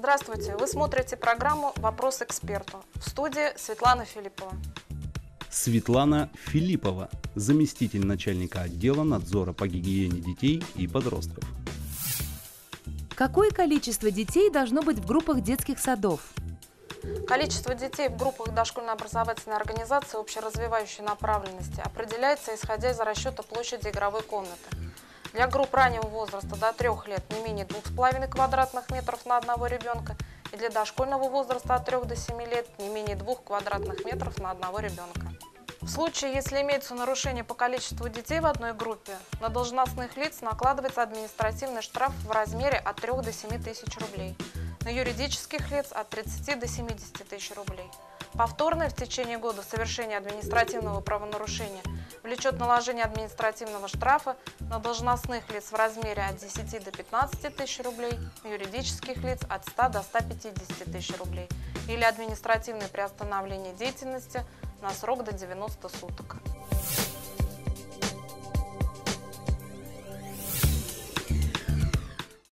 Здравствуйте! Вы смотрите программу «Вопрос эксперту». В студии Светлана Филиппова. Светлана Филиппова, заместитель начальника отдела надзора по гигиене детей и подростков. Какое количество детей должно быть в группах детских садов? Количество детей в группах дошкольной образовательной организации общеразвивающей направленности определяется исходя из расчета площади игровой комнаты. Для групп раннего возраста до 3 лет не менее 2,5 квадратных метров на одного ребенка и для дошкольного возраста от 3 до 7 лет не менее 2 квадратных метров на одного ребенка. В случае, если имеются нарушения по количеству детей в одной группе, на должностных лиц накладывается административный штраф в размере от 3 до 7 тысяч рублей, на юридических лиц от 30 до 70 тысяч рублей. Повторное в течение года совершение административного правонарушения влечет наложение административного штрафа на должностных лиц в размере от 10 до 15 тысяч рублей, на юридических лиц от 100 до 150 тысяч рублей или административное приостановление деятельности на срок до 90 суток.